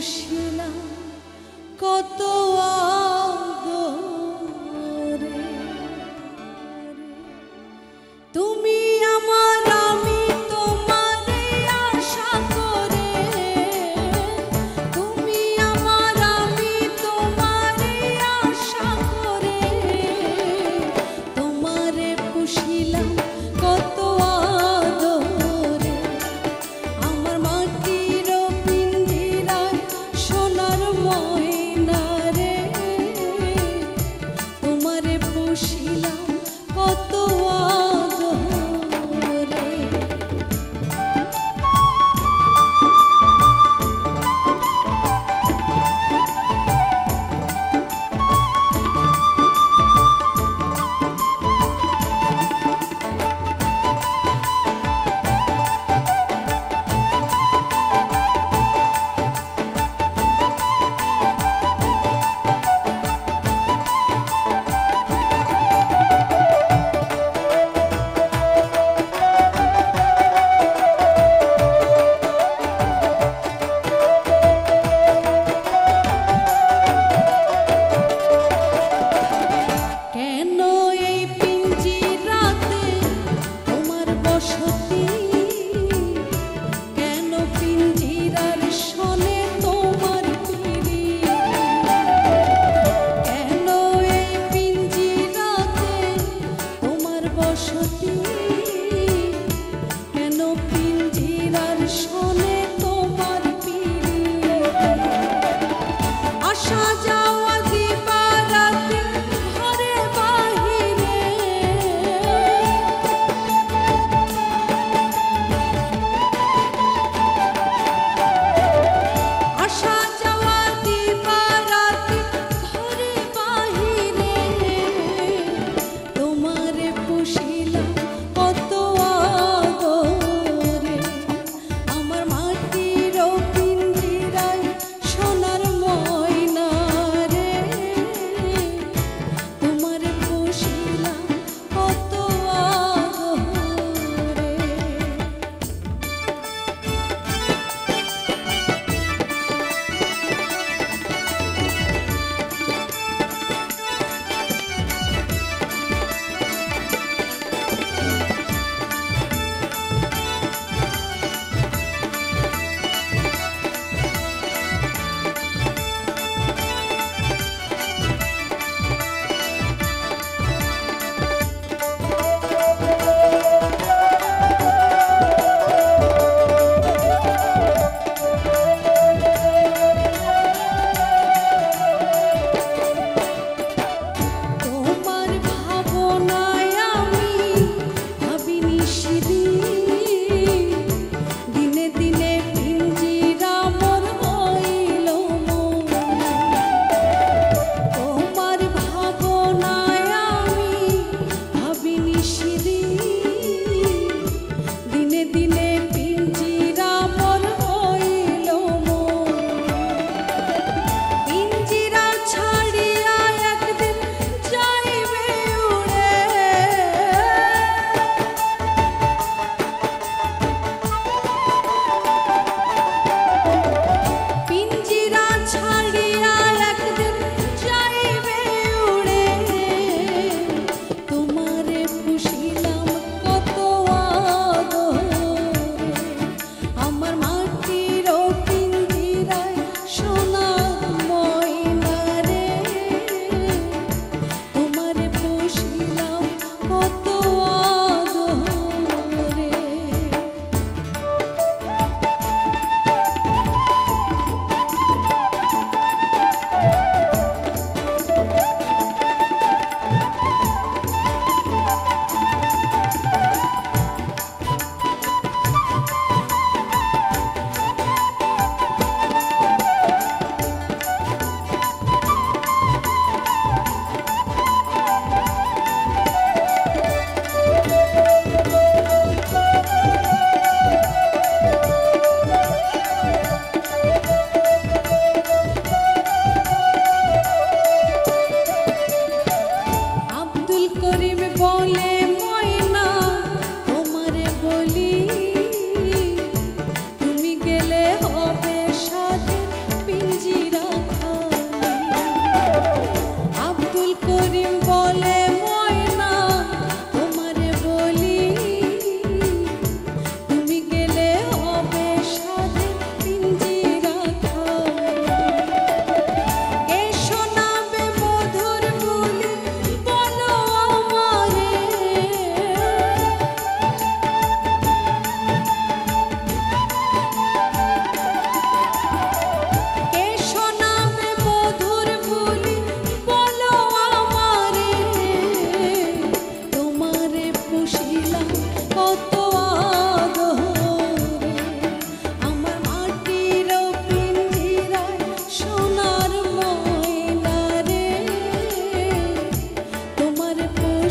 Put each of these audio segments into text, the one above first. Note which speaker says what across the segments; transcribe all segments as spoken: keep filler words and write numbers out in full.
Speaker 1: পুষিলাম কত আদরে। তুমি আমার আমি তোমারে আশা করে, তুমি আমার আমি তোমারে আশা করে, তোমারে পুষিলাম কত আদরে। আমার মাটির পিঞ্জিরায় সোনার ময়না রে, তোমারে পুষিলাম কত আদরে।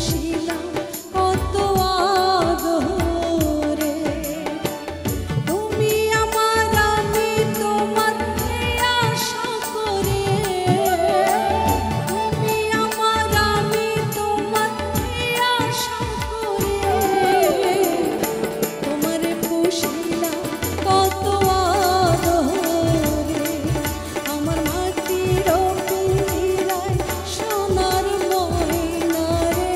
Speaker 1: পুষিলাম কত আদরে। তুমি আমার আমি তোমার এই আশা করে, তুমি আমার আমি তোমার এই আশা করে, তোমারে পুষিলাম কত আদরে। আমার মাটির পিঞ্জিরায় সোনার ময়না রে,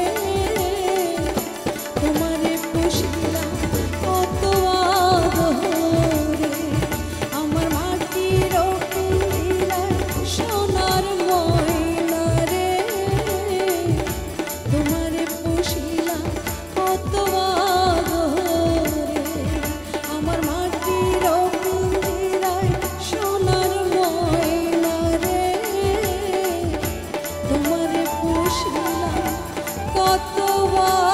Speaker 1: তোমারে পুষিলাম কত আদরে। আমার মাটির পিঞ্জিরায় সোনার ময়না রে, তোমারে পুষিলাম কত আদরে। আমার মাটির পিঞ্জিরায় সোনার ময়না রে, তোমারে পুষিলাম কত